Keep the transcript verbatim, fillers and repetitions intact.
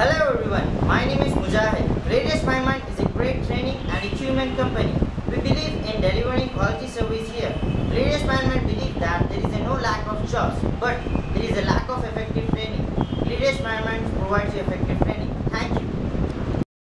Hello everyone, my name is Mujahid. Gloriousmindmine is a great training and equipment company. We believe in delivering quality service here. Gloriousmindmine believe that there is a no lack of jobs, but there is a lack of effective training. Gloriousmindmine provides you effective